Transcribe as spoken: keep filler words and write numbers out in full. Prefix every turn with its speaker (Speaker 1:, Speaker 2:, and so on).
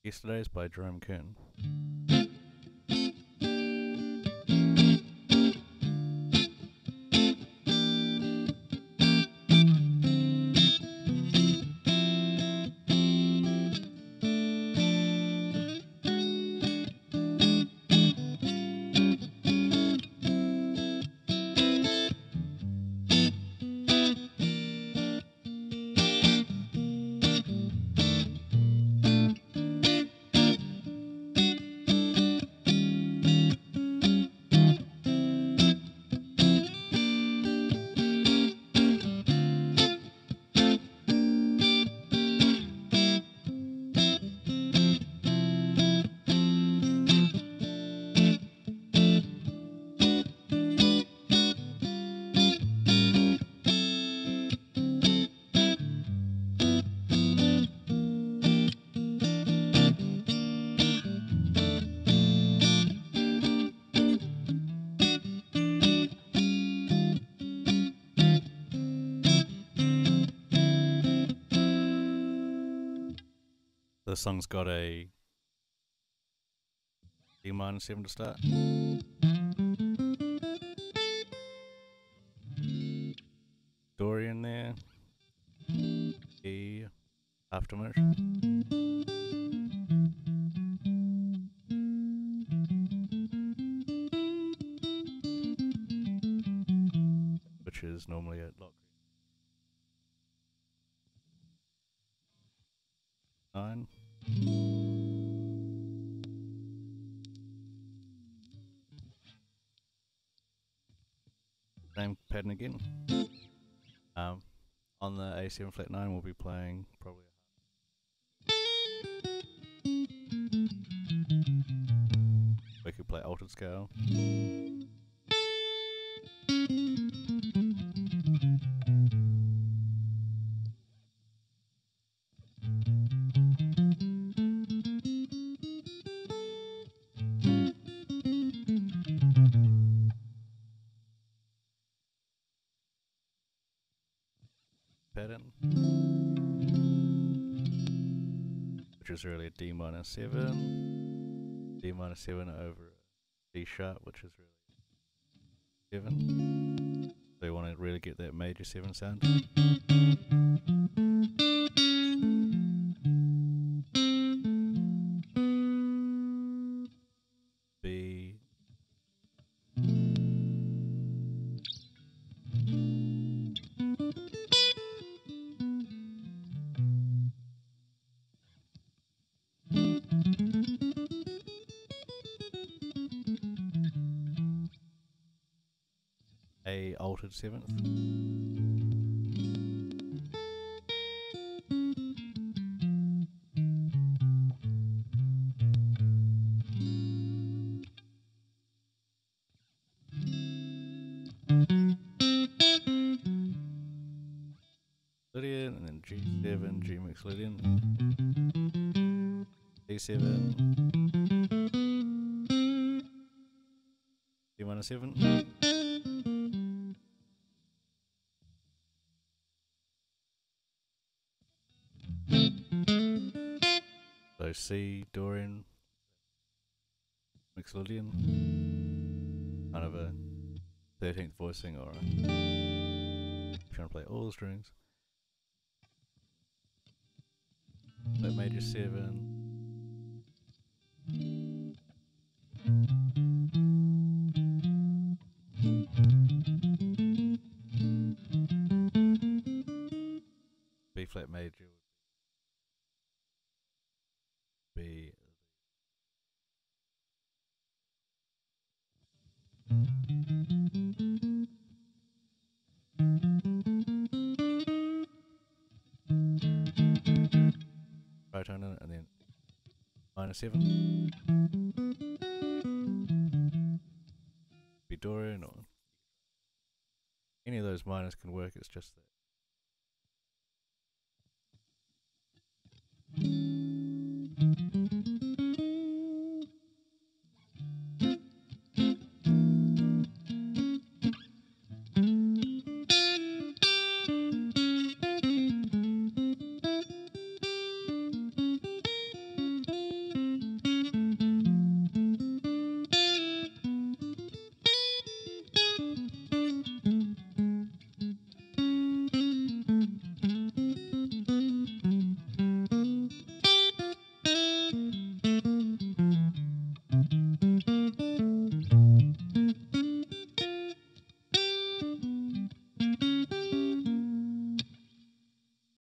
Speaker 1: Yesterday's by Jerome Kern. The song's got a D minor seven to start. Dorian there. E after motion. Which is normally at lock nine. Same pattern again. Um, on the A seven flat nine, we'll be playing probably. We could play altered scale. Pattern, which is really a D minor seven, D minor seven over a D sharp, which is really seven. So you want to really get that major seven sound. B. A altered seventh. Lydian, and then G seven, G mix Lydian, D seven, D minor seven. So C, Dorian, mix Lydian, kind of a thirteenth voicing, or a, if you want to play all the strings. So major seven. B flat major would be tritone in it, and then minor seven. Be Dorian, or any of those minors can work, it's just that